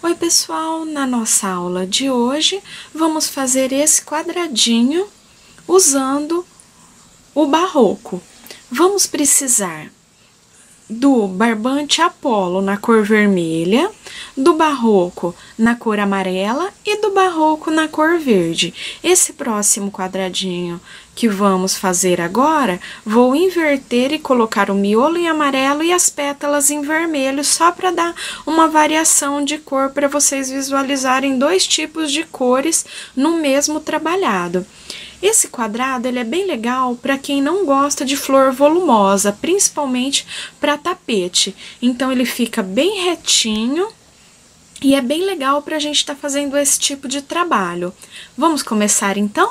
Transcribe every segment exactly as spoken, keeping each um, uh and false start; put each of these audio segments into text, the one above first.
Oi pessoal, na nossa aula de hoje vamos fazer esse quadradinho usando o barroco. Vamos precisar do barbante Apolo na cor vermelha, do barroco na cor amarela e do barroco na cor verde. Esse próximo quadradinho que vamos fazer agora, vou inverter e colocar o miolo em amarelo e as pétalas em vermelho, só para dar uma variação de cor, para vocês visualizarem dois tipos de cores no mesmo trabalhado. Esse quadrado ele é bem legal para quem não gosta de flor volumosa, principalmente para tapete. Então, ele fica bem retinho e é bem legal para a gente estar tá fazendo esse tipo de trabalho. Vamos começar então?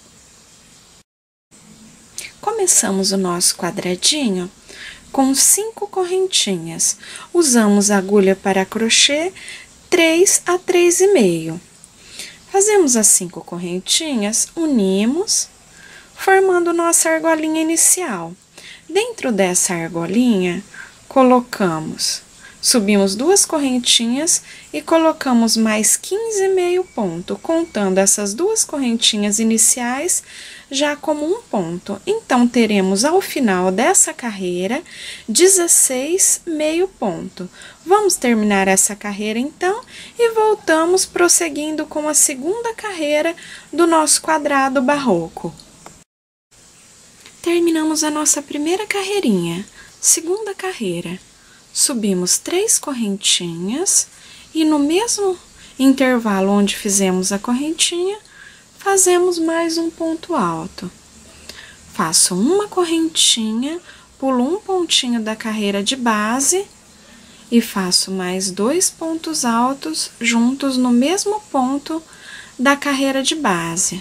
Começamos o nosso quadradinho com cinco correntinhas. Usamos agulha para crochê três a três e meio. Fazemos as cinco correntinhas, unimos, formando nossa argolinha inicial. Dentro dessa argolinha, colocamos, subimos duas correntinhas e colocamos mais quinze e meio ponto, contando essas duas correntinhas iniciais já como um ponto. Então, teremos ao final dessa carreira dezesseis meio ponto. Vamos terminar essa carreira então e voltamos prosseguindo com a segunda carreira do nosso quadrado barroco. Terminamos a nossa primeira carreirinha, segunda carreira. Subimos três correntinhas e no mesmo intervalo onde fizemos a correntinha, fazemos mais um ponto alto. Faço uma correntinha, pulo um pontinho da carreira de base e faço mais dois pontos altos juntos no mesmo ponto da carreira de base.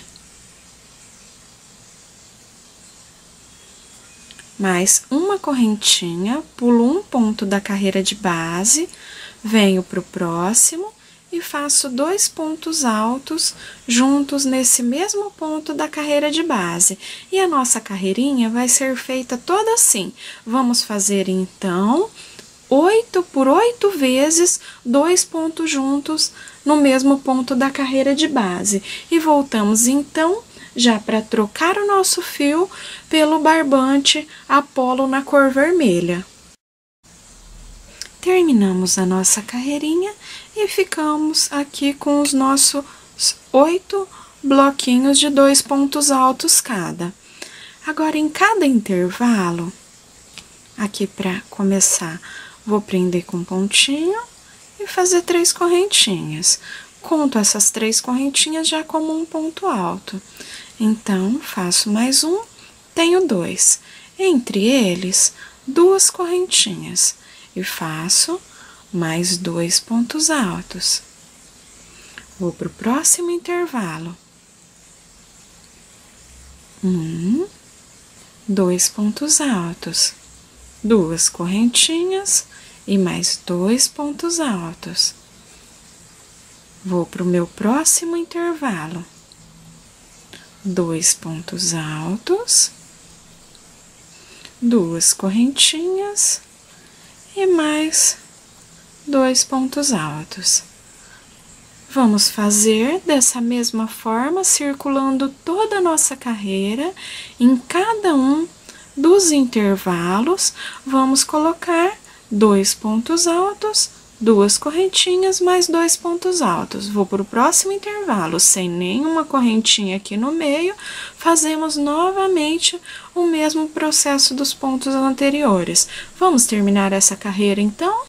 Mais uma correntinha, pulo um ponto da carreira de base, venho para o próximo e faço dois pontos altos juntos nesse mesmo ponto da carreira de base. E a nossa carreirinha vai ser feita toda assim. Vamos fazer, então, oito por oito vezes, dois pontos juntos no mesmo ponto da carreira de base. E voltamos, então, já para trocar o nosso fio pelo barbante Apolo na cor vermelha. Terminamos a nossa carreirinha e ficamos aqui com os nossos oito bloquinhos de dois pontos altos cada. Agora, em cada intervalo, aqui para começar, vou prender com pontinho e fazer três correntinhas. Conto essas três correntinhas já como um ponto alto. Então, faço mais um, tenho dois. Entre eles, duas correntinhas. E faço mais dois pontos altos. Vou para o próximo intervalo. Um, dois pontos altos, duas correntinhas e mais dois pontos altos. Vou para o meu próximo intervalo. Dois pontos altos, duas correntinhas e mais dois pontos altos. Vamos fazer dessa mesma forma, circulando toda a nossa carreira. Em cada um dos intervalos, vamos colocar dois pontos altos, duas correntinhas, mais dois pontos altos. Vou para o próximo intervalo, sem nenhuma correntinha aqui no meio, fazemos novamente o mesmo processo dos pontos anteriores. Vamos terminar essa carreira, então?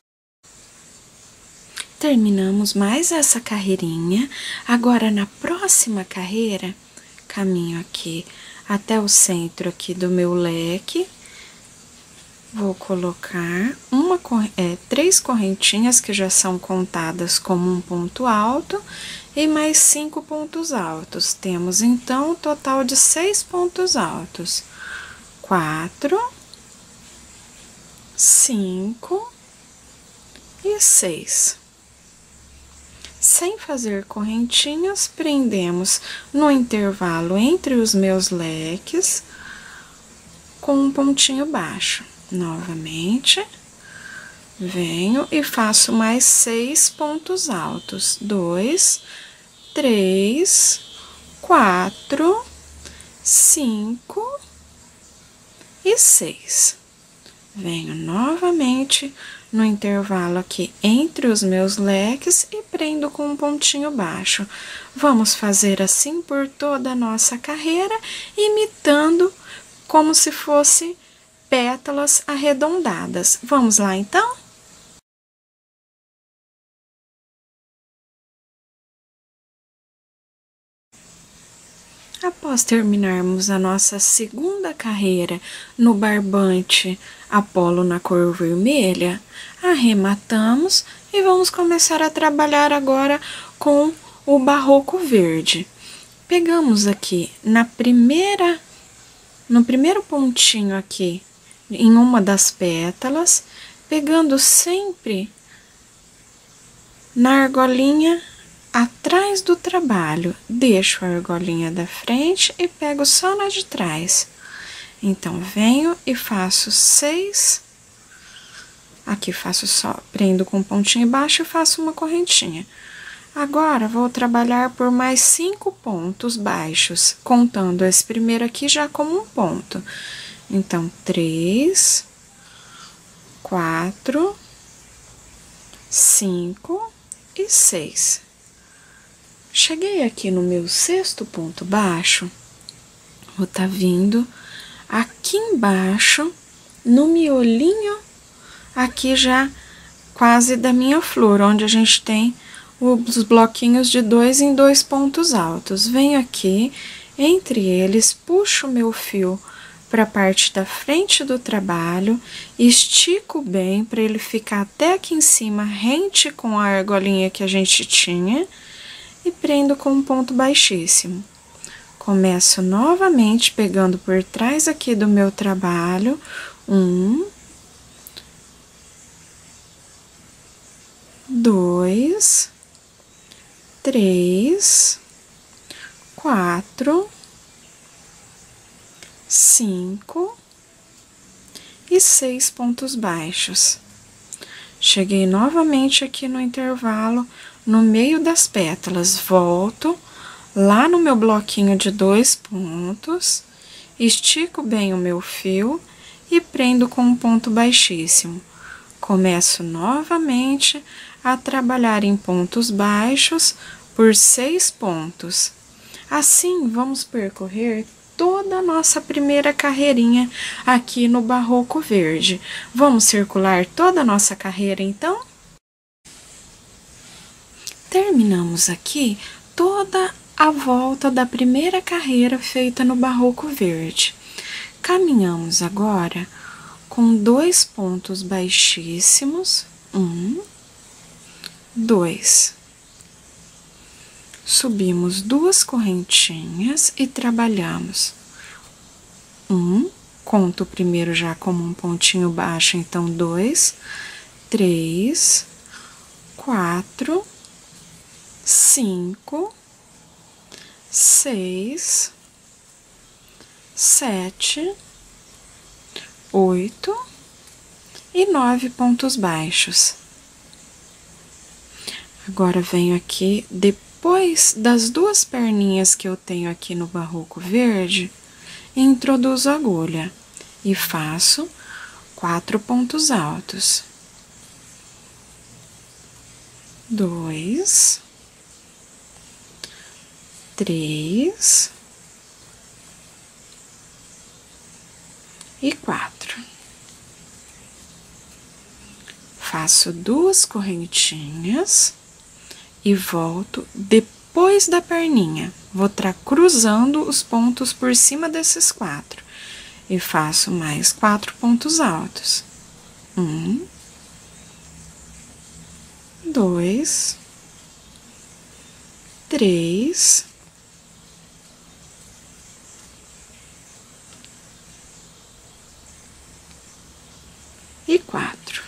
Terminamos mais essa carreirinha. Agora, na próxima carreira, caminho aqui até o centro aqui do meu leque. Vou colocar uma, é, três correntinhas que já são contadas como um ponto alto e mais cinco pontos altos. Temos, então, um total de seis pontos altos. Quatro, cinco e seis. Sem fazer correntinhas, prendemos no intervalo entre os meus leques com um pontinho baixo. Novamente, Venho e faço mais seis pontos altos. Dois, três, quatro, cinco e seis. Venho novamente no intervalo aqui entre os meus leques e prendo com um pontinho baixo. Vamos fazer assim por toda a nossa carreira, imitando como se fosse pétalas arredondadas. Vamos lá, então? Após terminarmos a nossa segunda carreira no barbante Apolo na cor vermelha, arrematamos e vamos começar a trabalhar agora com o barroco verde. Pegamos aqui na primeira, no primeiro pontinho aqui, em uma das pétalas, pegando sempre na argolinha atrás do trabalho, deixo a argolinha da frente e pego só na de trás. Então, venho e faço seis, aqui faço só, prendo com pontinho baixo e faço uma correntinha. Agora, vou trabalhar por mais cinco pontos baixos, contando esse primeiro aqui já como um ponto. Então, três, quatro, cinco e seis. Cheguei aqui no meu sexto ponto baixo, vou tá vindo aqui embaixo, no miolinho, aqui já quase da minha flor, onde a gente tem os bloquinhos de dois em dois pontos altos. Venho aqui, entre eles, puxo o meu fio para a parte da frente do trabalho, estico bem para ele ficar até aqui em cima, rente com a argolinha que a gente tinha, e prendo com um ponto baixíssimo. Começo novamente pegando por trás aqui do meu trabalho, um, dois, três, quatro, cinco e seis pontos baixos. Cheguei novamente aqui no intervalo, no meio das pétalas, volto lá no meu bloquinho de dois pontos, estico bem o meu fio e prendo com um ponto baixíssimo. Começo novamente a trabalhar em pontos baixos por seis pontos. Assim, vamos percorrer toda a nossa primeira carreirinha aqui no barroco verde. Vamos circular toda a nossa carreira, então? Terminamos aqui toda a volta da primeira carreira feita no barroco verde. Caminhamos agora com dois pontos baixíssimos, um, dois. Subimos duas correntinhas e trabalhamos. Um, conto o primeiro já como um pontinho baixo, então dois, três, quatro, cinco, seis, sete, oito e nove pontos baixos. Agora, venho aqui, depois das duas perninhas que eu tenho aqui no barroco verde, introduzo a agulha e faço quatro pontos altos. Dois, três e quatro. Faço duas correntinhas e volto depois da perninha. Vou estar cruzando os pontos por cima desses quatro e faço mais quatro pontos altos. Um, dois, três, e quatro.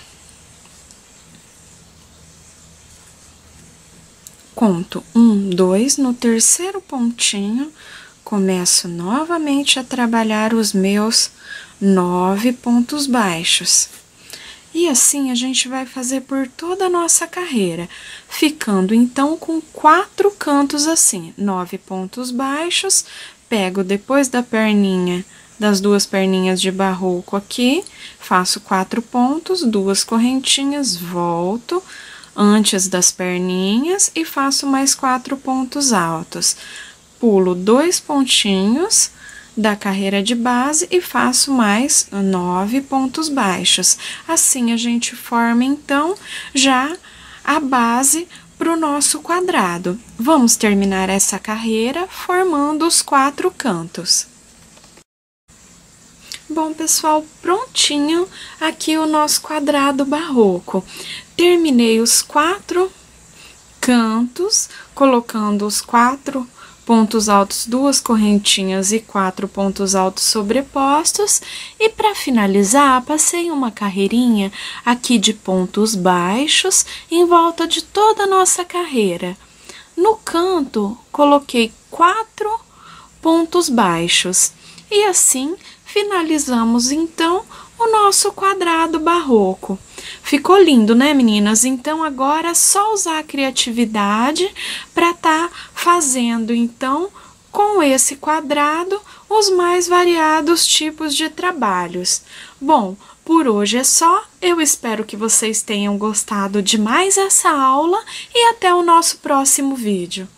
Conto um, dois, no terceiro pontinho, começo novamente a trabalhar os meus nove pontos baixos. E assim a gente vai fazer por toda a nossa carreira, ficando então com quatro cantos assim, nove pontos baixos. Pego depois da perninha, das duas perninhas de barroco aqui, faço quatro pontos, duas correntinhas, volto antes das perninhas e faço mais quatro pontos altos. Pulo dois pontinhos da carreira de base e faço mais nove pontos baixos. Assim, a gente forma, então, já a base para o nosso quadrado. Vamos terminar essa carreira formando os quatro cantos. Bom, pessoal, prontinho aqui o nosso quadrado barroco. Terminei os quatro cantos, colocando os quatro pontos altos, duas correntinhas e quatro pontos altos sobrepostos. E para finalizar, passei uma carreirinha aqui de pontos baixos em volta de toda a nossa carreira. No canto, coloquei quatro pontos baixos. E assim, finalizamos, então, o nosso quadrado barroco. Ficou lindo, né, meninas? Então, agora é só usar a criatividade para tá fazendo, então, com esse quadrado, os mais variados tipos de trabalhos. Bom, por hoje é só. Eu espero que vocês tenham gostado de mais essa aula e até o nosso próximo vídeo.